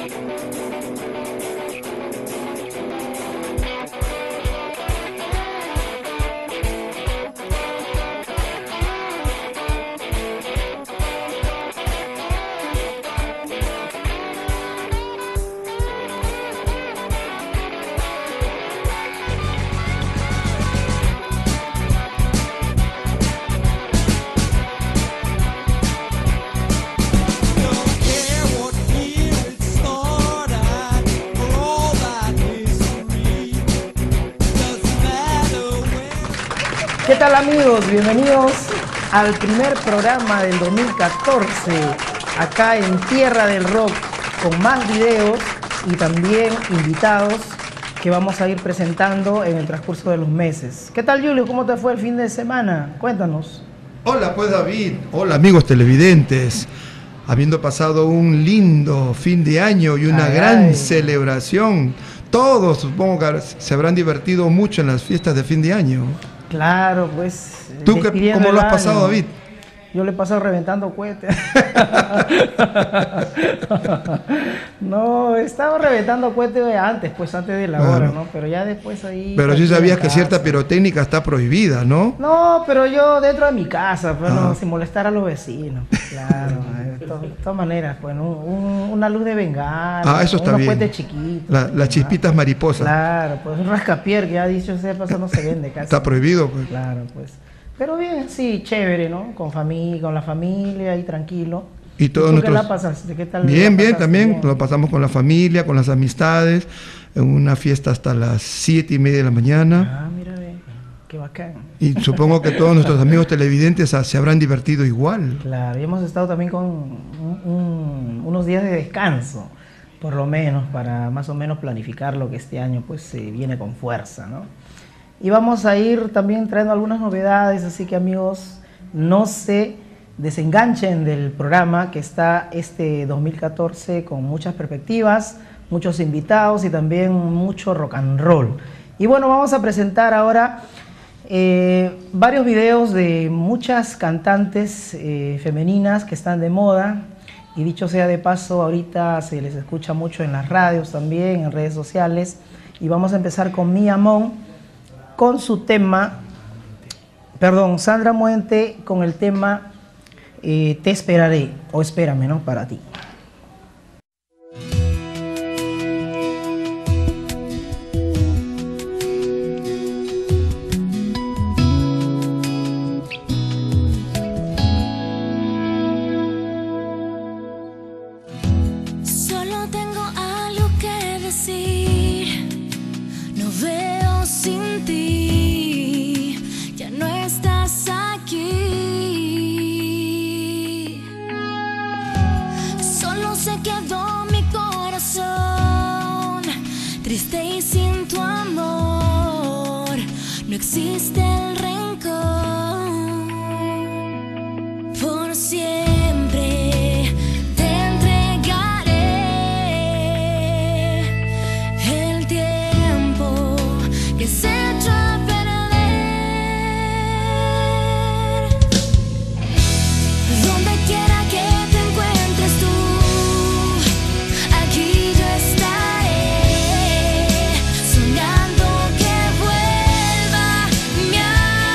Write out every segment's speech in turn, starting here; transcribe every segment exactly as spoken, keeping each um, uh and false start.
¿Qué tal, amigos? Bienvenidos al primer programa del dos mil catorce, acá en Tierra del Rock, con más videos y también invitados que vamos a ir presentando en el transcurso de los meses. ¿Qué tal, Julio? ¿Cómo te fue el fin de semana? Cuéntanos. Hola, pues, David. Hola, amigos televidentes. Habiendo pasado un lindo fin de año y una ay, gran ay. celebración, todos supongo que se habrán divertido mucho en las fiestas de fin de año. Claro, pues. ¿Tú qué, cómo lo has pasado, David? Yo le he pasado reventando cohetes. No, estaba reventando cohetes antes, pues antes de la claro. hora, ¿no? Pero ya después ahí... Pero sí sabías que cierta pirotécnica está prohibida, ¿no? No, pero yo dentro de mi casa, pero ah. no, sin molestar a los vecinos. Claro, de, to, de todas maneras, pues un, un, una luz de bengala, ah, eso está unos bien. cohetes chiquitos. La, las chispitas mariposas. Claro, pues un rascapier que ya dicho sea, eso no se vende casi. Está prohibido, pues. Claro, pues. Pero bien, sí, chévere, ¿no? Con familia, con la familia y tranquilo. ¿Y todos ¿Y tú nuestros... qué la pasaste? ¿Qué tal? Bien, bien, también bien? Lo pasamos con la familia, con las amistades, en una fiesta hasta las siete y media de la mañana. Ah, mira, ve, qué bacán. Y supongo que todos nuestros amigos televidentes se habrán divertido igual. Claro, y hemos estado también con un, un, unos días de descanso, por lo menos, para más o menos planificar lo que este año pues se viene con fuerza, ¿no? Y vamos a ir también trayendo algunas novedades, así que, amigos, no se desenganchen del programa que está este dos mil catorce con muchas perspectivas, muchos invitados y también mucho rock and roll. Y bueno, vamos a presentar ahora eh, varios videos de muchas cantantes eh, femeninas que están de moda. Y dicho sea de paso, ahorita se les escucha mucho en las radios también, en redes sociales. Y vamos a empezar con Mia Mon, con su tema, perdón, Sandra Muente con el tema eh, Te esperaré, o Espérame, ¿no? Para ti. Solo tengo algo que decir, no veo sin ti. Triste y sin tu amor, no existe el rencor. Por siempre te entregaré el tiempo que se echó a perder. Donde quiera que te encuentres tú, aquí yo estaré. Soñando que vuelva mi amor.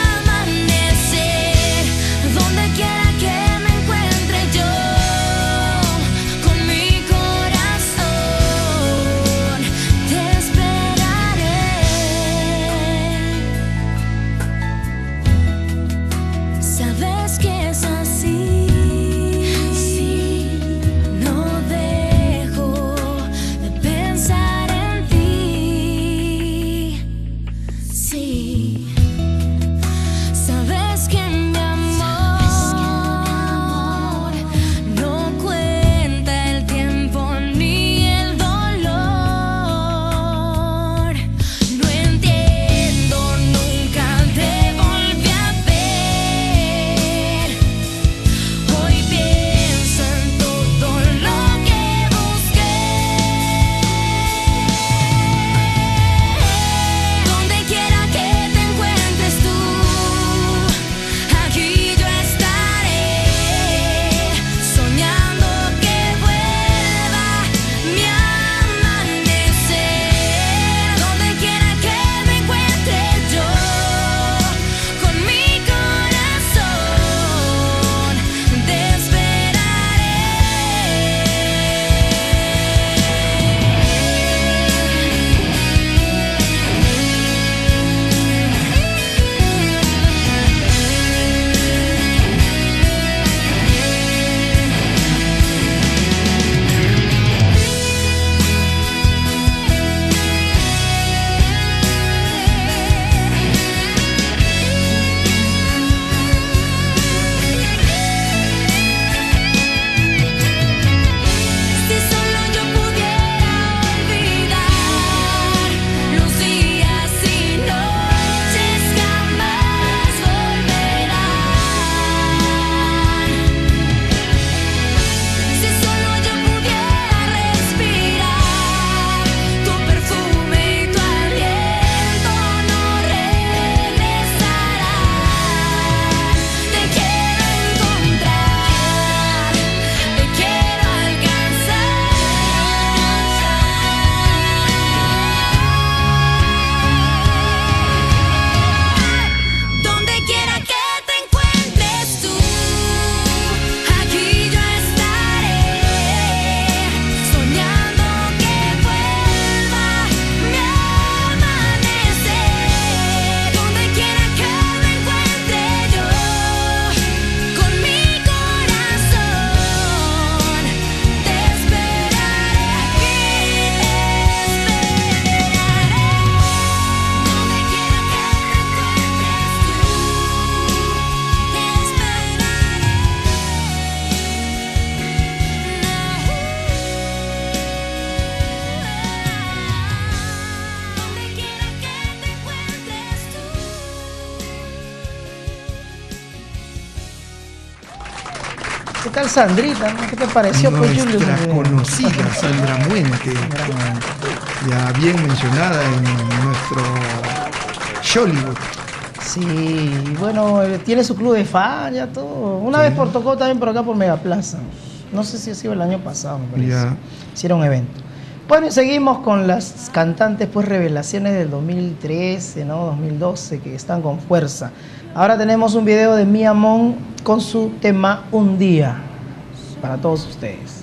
¿Qué tal Sandrita? ¿Qué te pareció, pues, Julio? Nuestra conocida Sandra Muente, ya bien mencionada en nuestro Hollywood. Sí, bueno, eh, tiene su club de fan, ya todo. Una Sí. vez por tocó también por acá por Megaplaza. No sé si ha sido el año pasado, me parece. Ya. Hicieron un evento. Bueno, y seguimos con las cantantes, pues, revelaciones del dos mil trece, ¿no? dos mil doce, que están con fuerza. Ahora tenemos un video de Mia Mon con su tema Un Día, para todos ustedes.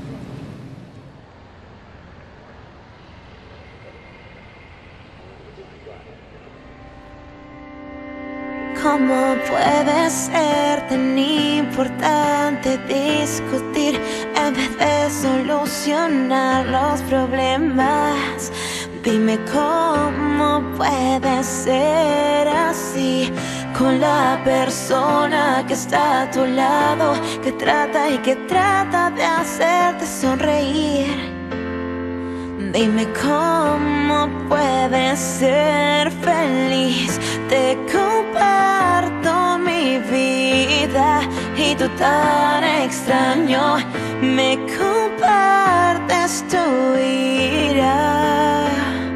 ¿Cómo puede ser tan importante discutir en vez de solucionar los problemas? Dime cómo puede ser así con la persona que está a tu lado, que trata y que trata de hacerte sonreír. Dime cómo puedes ser feliz. Te comparto mi vida y tú tan extraño me compartes tu ira.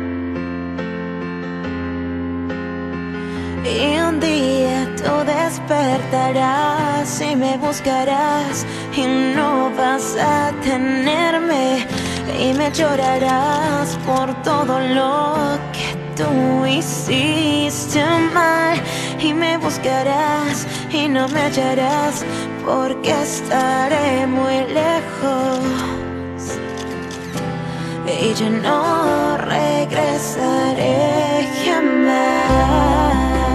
Y un día tú despertarás y me buscarás y no vas a tenerme. Y me llorarás por todo lo que tú hiciste mal. Y me buscarás y no me hallarás porque estaré muy lejos. Y yo no regresaré jamás.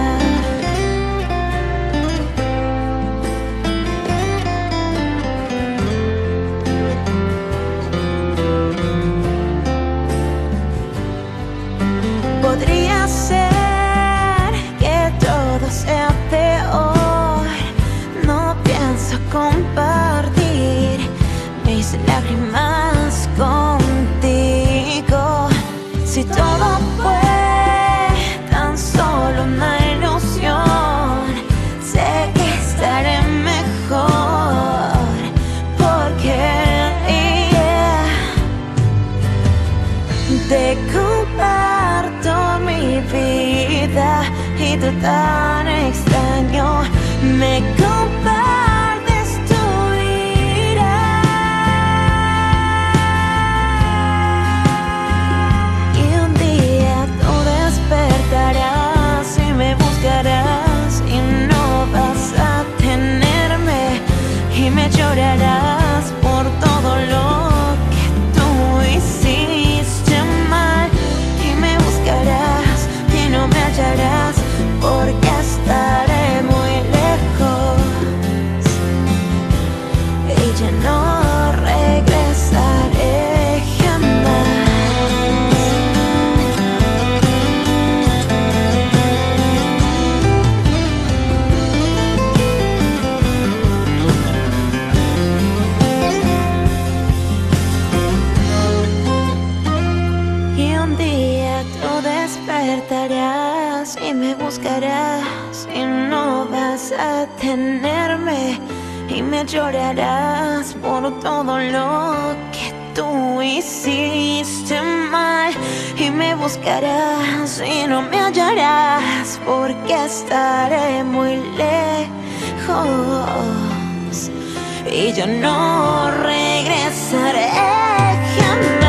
Podría ser que todo sea peor. No pienso compartir mis lágrimas contigo. Si todo fue tan solo una ilusión, sé que estaré mejor. Porque yeah, te comparto mi vida y tú tan extraño me compartes tu ira. Y un día tú despertarás y me buscarás y no vas a tenerme. Y me llorarás por todo lo que tú hiciste mal. Y me buscarás y no me hallarás porque estaré muy lejos. Y ya no regresaré jamás. Y un día tú despertarás y me buscarás y no vas a tenerme. Y me llorarás por todo lo que tú hiciste mal. Y me buscarás y no me hallarás porque estaré muy lejos. Y yo no regresaré jamás.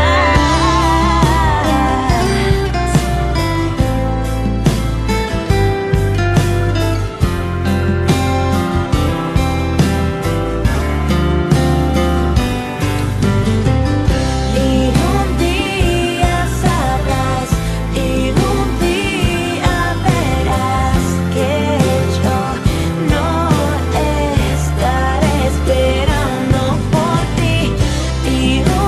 Y un día sabrás y un día verás que yo no estaré esperando por ti. Y un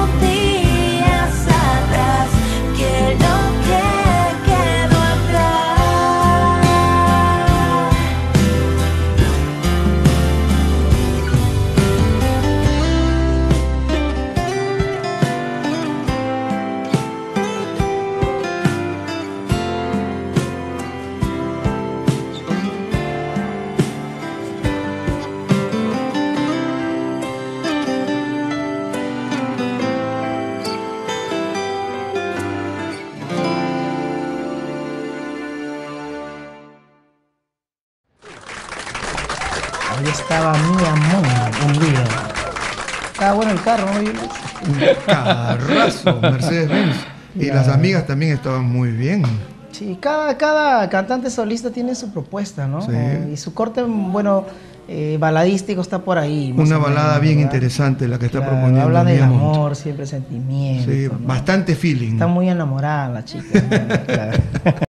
Ahí estaba Mi Amor, un día. Estaba bueno el carro, ¿no? Un carrazo, Mercedes-Benz. Y Ya. las amigas también estaban muy bien. Sí, cada, cada cantante solista tiene su propuesta, ¿no? Sí. Eh, y su corte, bueno, eh, baladístico está por ahí. más Una o balada menos, bien ¿verdad? interesante la que está Claro, proponiendo habla del Mía Montt. amor, siempre sentimiento. Sí, ¿no? bastante feeling. Está muy enamorada la chica, ¿no? Claro.